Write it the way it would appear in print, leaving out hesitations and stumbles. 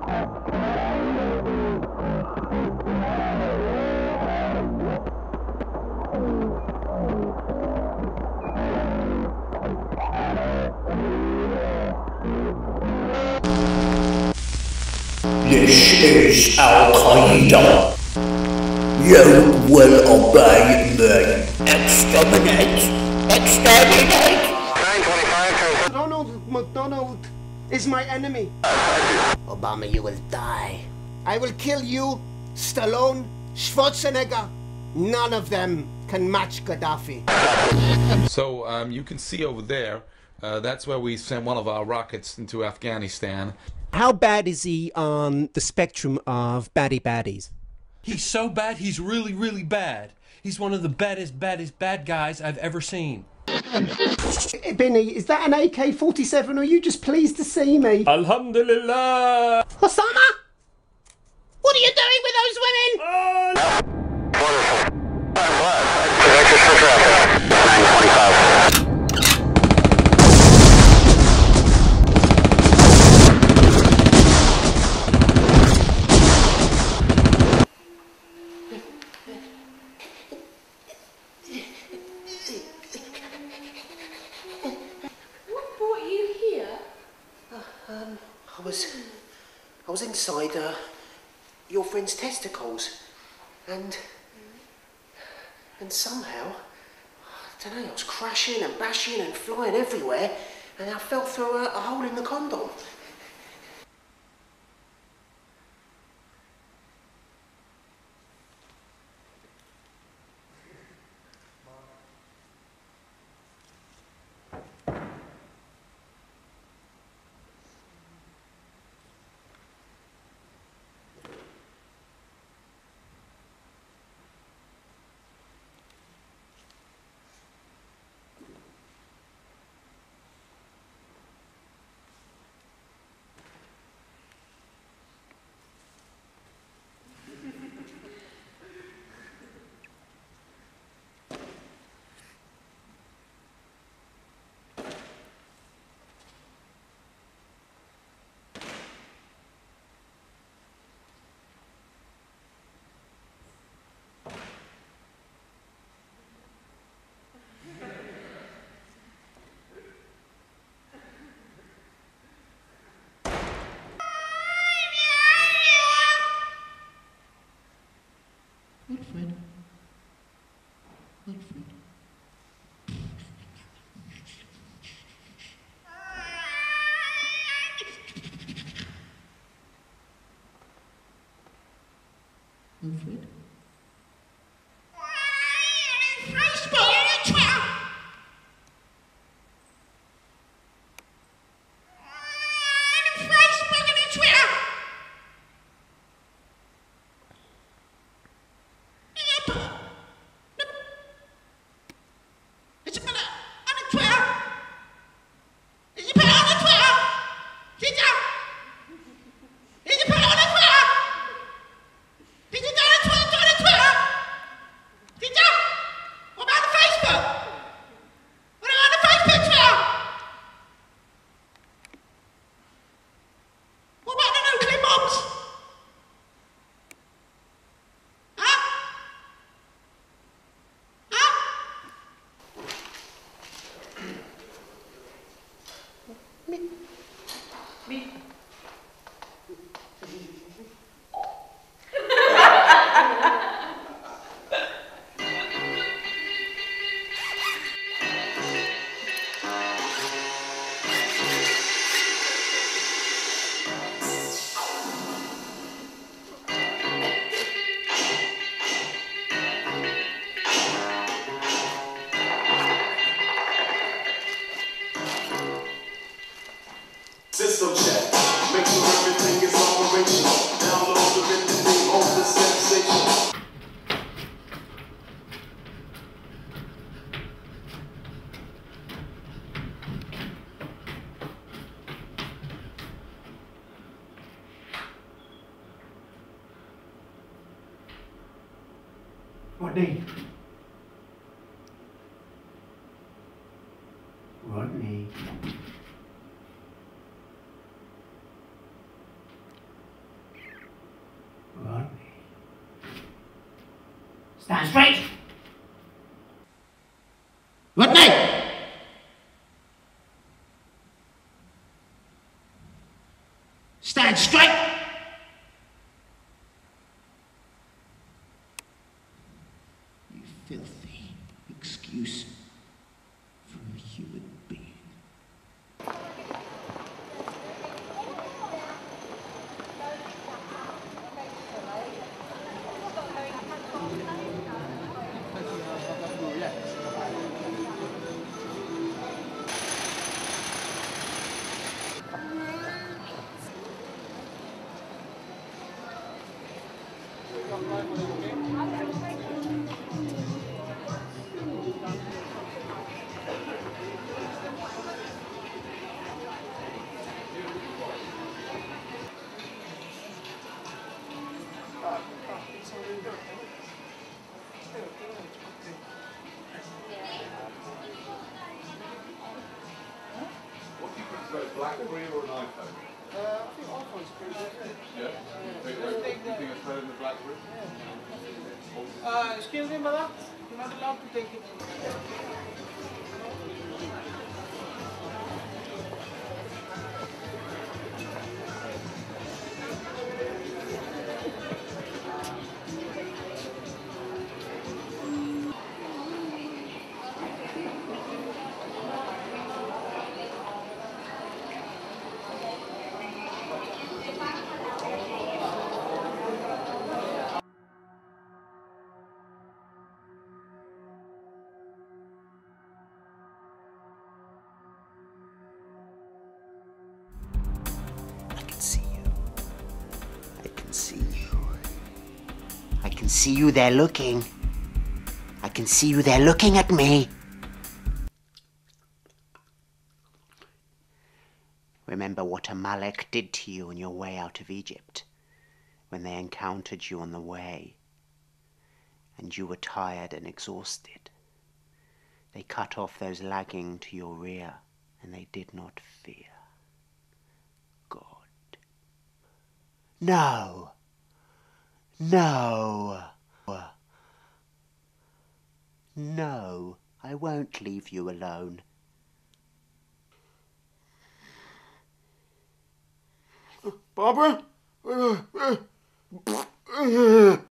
This is Al-Qaeda. You will obey me. Exterminate! Exterminate! 925. Ronald McDonald is my enemy. Obama, you will die. I will kill you, Stallone, Schwarzenegger. None of them can match Gaddafi. So you can see over there, that's where we sent one of our rockets into Afghanistan. How bad is he on the spectrum of baddie baddies? He's so bad, he's really, really bad. He's one of the baddest bad guys I've ever seen. Benny, is that an AK-47 or are you just pleased to see me? Alhamdulillah! Osama? What are you doing with those women? Wonderful. Connected for traffic. 925. I was inside your friend's testicles, and somehow, I don't know, I was crashing and bashing and flying everywhere, and I fell through a hole in the condom. Wilfred. Wilfred. Wilfred. System check. Make sure everything is operational. Download the rhythm on the sensation. Rodney. Rodney. Stand straight. Good night. Stand straight. You filthy excuse for a human being. BlackBerry or an iPhone? I think iPhone's pretty good. Yeah? You think it's better than the BlackBerry? Excuse me, madam. You're not allowed to take it. I can see you there looking. I can see you there looking at me. Remember what Amalek did to you on your way out of Egypt, when they encountered you on the way, and you were tired and exhausted. They cut off those lagging to your rear, and they did not fear God. No. No. No, I won't leave you alone. Barbara?